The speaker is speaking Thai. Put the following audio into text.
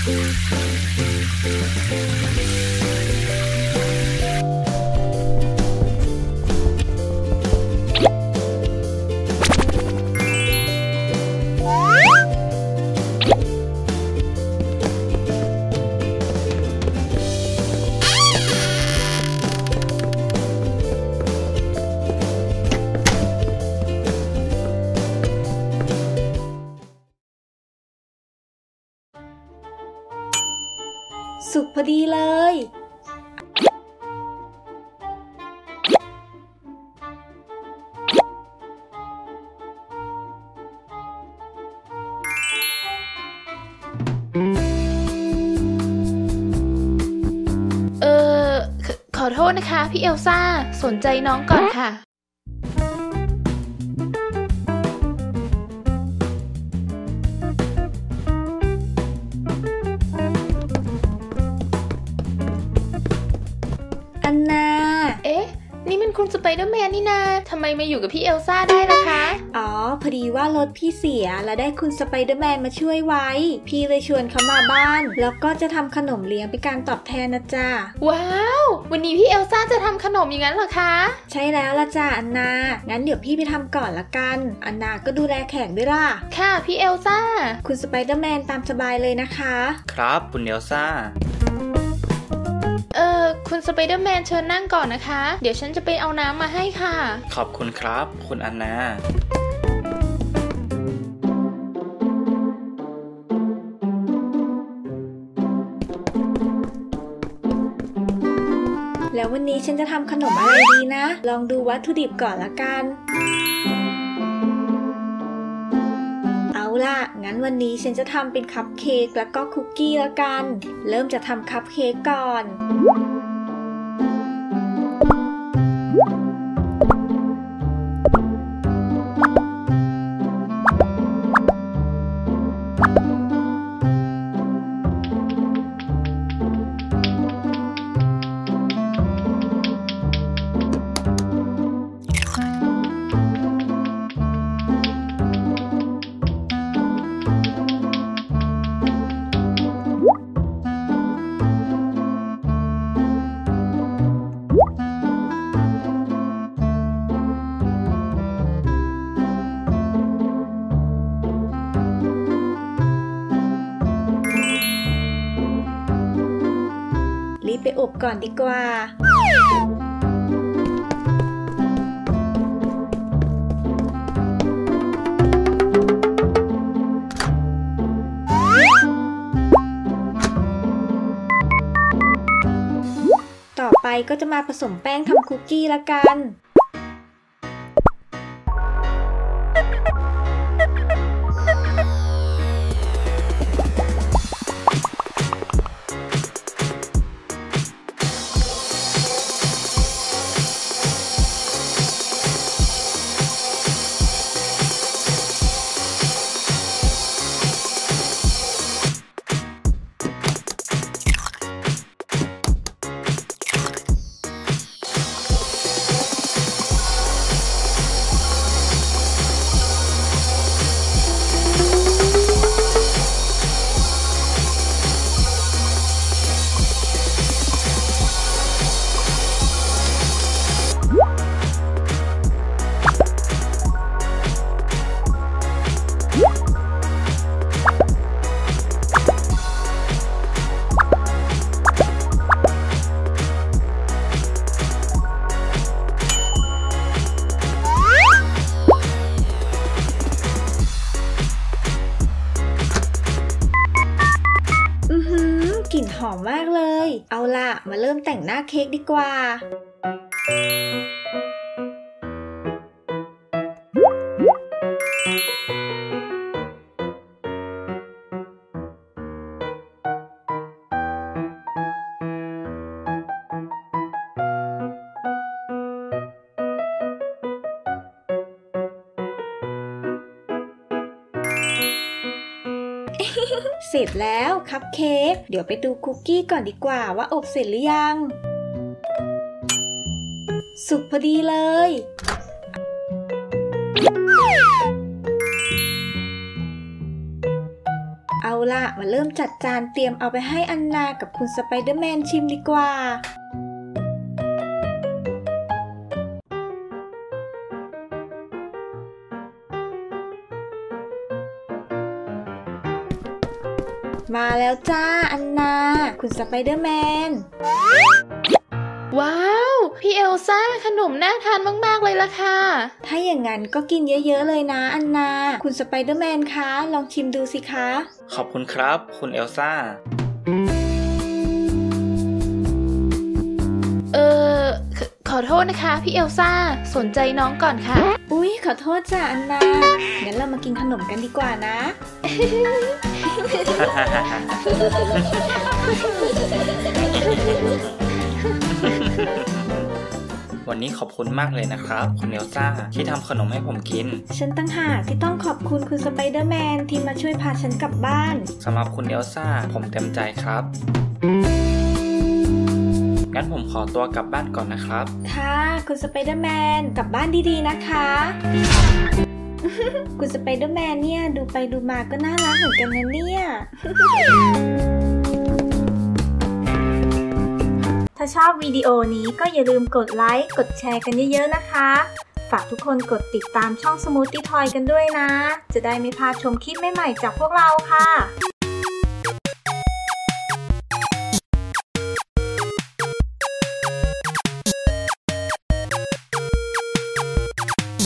สุกพอดีเลยขอโทษนะคะพี่เอลซ่าสนใจน้องก่อนค่ะอันนานี่มันคุณสไปเดอร์แมนนี่นาทำไมมาอยู่กับพี่เอลซ่าได้ล่ะคะอ๋อพอดีว่ารถพี่เสียแล้วได้คุณสไปเดอร์แมนมาช่วยไว้พี่เลยชวนเขามาบ้านแล้วก็จะทำขนมเลี้ยงเป็นการตอบแทนนะจ๊ะว้าววันนี้พี่เอลซ่าจะทำขนมอย่างนั้นเหรอคะใช่แล้วล่ะจ้ะอันนางั้นเดี๋ยวพี่ไปทำก่อนละกันอันนาก็ดูแลแขกด้วยล่ะค่ะพี่เอลซ่าคุณสไปเดอร์แมนตามสบายเลยนะคะครับคุณเอลซ่าคุณสไปเดอร์แมนเชิญนั่งก่อนนะคะเดี๋ยวฉันจะไปเอาน้ำมาให้ค่ะขอบคุณครับคุณอันนาแล้ววันนี้ฉันจะทำขนมอะไรดีนะลองดูวัตถุดิบก่อนละกันเอาล่ะงั้นวันนี้ฉันจะทำเป็นคัพเค้กแล้วก็คุกกี้ละกันเริ่มจะทำคัพเค้กก่อนรีบไปอบก่อนดีกว่าต่อไปก็จะมาผสมแป้งทำคุกกี้ละกันกลิ่นหอมมากเลยเอาล่ะมาเริ่มแต่งหน้าเค้กดีกว่าเสร็จแล้วคัพเค้กเดี๋ยวไปดูคุกกี้ก่อนดีกว่าว่าอบเสร็จหรือยังสุกพอดีเลยเอาล่ะมาเริ่มจัดจานเตรียมเอาไปให้อันนากับคุณสไปเดอร์แมนชิมดีกว่ามาแล้วจ้าอันนาคุณสไปเดอร์แมนว้าวพี่เอลซ่าขนมน่าทานมากๆเลยล่ะค่ะถ้าอย่างนั้นก็กินเยอะๆเลยนะอันนาคุณสไปเดอร์แมนคะลองชิมดูสิคะขอบคุณครับคุณเอลซ่าขอโทษนะคะพี่เอลซ่าสนใจน้องก่อนค่ะอุ๊ยขอโทษจ้ะอันนางั้นเรามากินขนมกันดีกว่านะวันนี้ขอบคุณมากเลยนะครับคุณเอลซ่าที่ทำขนมให้ผมกินฉันตั้งหากที่ต้องขอบคุณคุณสไปเดอร์แมนที่มาช่วยพาฉันกลับบ้านสำหรับคุณเอลซ่าผมเต็มใจครับงั้นผมขอตัวกลับบ้านก่อนนะครับค่ะคุณสไปเดอร์แมนกลับบ้านดีๆนะคะ คุณสไปเดอร์แมนเนี่ยดูไปดูมาก็น่ารักเหมือนกันนะเนี่ย ถ้าชอบวิดีโอนี้ก็อย่าลืมกดไลค์กดแชร์กันเยอะๆนะคะฝากทุกคนกดติดตามช่อง Smoothie Toy กันด้วยนะจะได้ไม่พลาดชมคลิปใหม่ๆจากพวกเราค่ะ